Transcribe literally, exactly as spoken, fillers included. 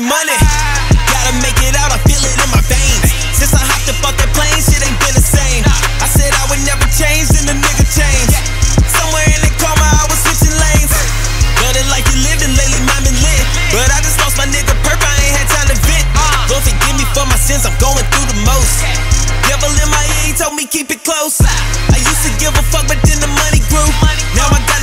money. Gotta make it out, I feel it in my veins. Since I hopped up off that plane, shit ain't been the same. I said I would never change, then the nigga changed. Somewhere in the karma, I was switching lanes. But it like you living lately, mine been lit. But I just lost my nigga perp, I ain't had time to vent. Lord forgive me for my sins, I'm going through the most. Devil in my ear, he told me keep it close. I used to give a fuck, but then the money grew. Now I got